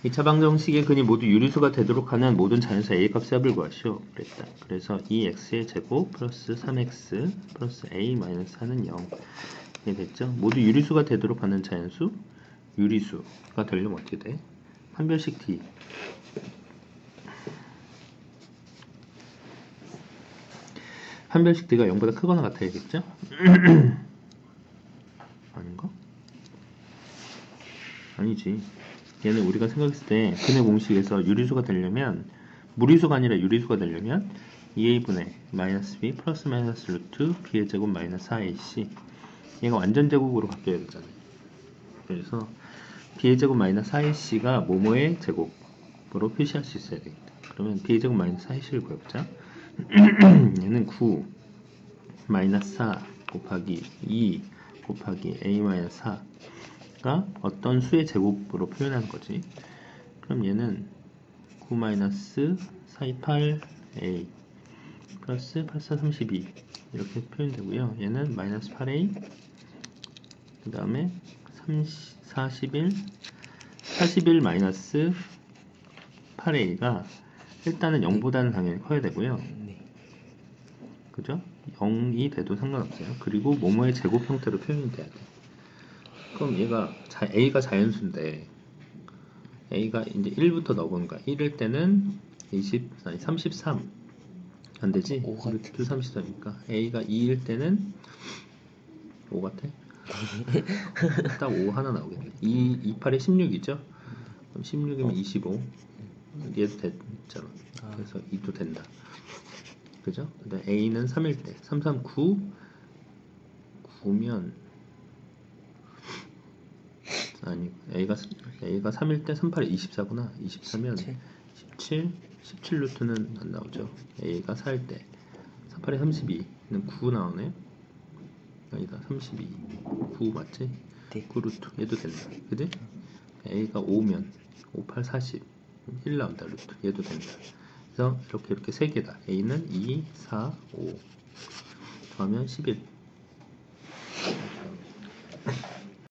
2차 방정식의 근이 모두 유리수가 되도록 하는 모든 자연수 a 값의 합을 구하시오. 그랬다. 그래서 2x의 제곱 플러스 3x 플러스 a 마이너스 4는 0 이게 됐죠. 모두 유리수가 되도록 하는 자연수 유리수가 되려면 어떻게 돼? 판별식 d 판별식 d가 0보다 크거나 같아야겠죠? 아닌가? 아니지. 얘는 우리가 생각했을 때 근의 공식에서 유리수가 되려면 무리수가 아니라 유리수가 되려면 2a분의 마이너스 b 플러스 마이너스 루트 b의 제곱 마이너스 4ac 얘가 완전 제곱으로 바뀌어야 되잖아요. 그래서 b의 제곱 마이너스 4ac가 뭐뭐의 제곱으로 표시할 수 있어야 되겠다. 그러면 b의 제곱 마이너스 4ac를 구해보자. 얘는 9 마이너스 4 곱하기 2 곱하기 a 마이너스 4가 어떤 수의 제곱으로 표현하는 거지. 그럼 얘는 9 마이너스 428a 플러스 8432 이렇게 표현되고요. 얘는 마이너스 8a 그 다음에 41 마이너스 8a가 일단은 0보다는 당연히 커야 되고요. 그죠? 0이 돼도 상관없어요. 그리고 뭐뭐의 제곱 형태로 표현이 돼야 돼. 그럼 얘가 a가 자연수인데 a가 이제 1부터 넣어보는 거야. 1일 때는 33 안 되지? 루트 33이니까 a가 2일 때는 5 같아? 딱 5 하나 나오겠네. 28에 16이죠? 그럼 16이면 25 얘도 됐잖아. 그래서 2도 된다. 그죠? 근데 a는 3일 때 339 9면 아니 a가 3일 때 38에 24구나. 24면 17 루트는 안 나오죠. a가 4일 때 38에 32는 9 나오네. 아니다 32 9 맞지? 네. 9 루트 얘도 된다. 그지? a가 5면 58 40 1 나온다. 루트 얘도 된다. 그래서 이렇게 3개다. a는 2 4 5 더하면 11